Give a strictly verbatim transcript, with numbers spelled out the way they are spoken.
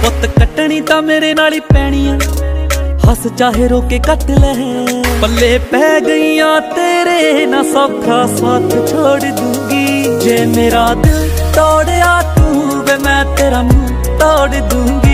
पुत कटनी तां मेरे नाल ही पैनी आ, हस चाहे रोके कट ले। पल्ले पै गईयां तेरे ना सौखा साथ छोड़ दूंगी। जे मेरा दिल तोड़या तू वे मैं तेरा मुंह तोड़ दूंगी।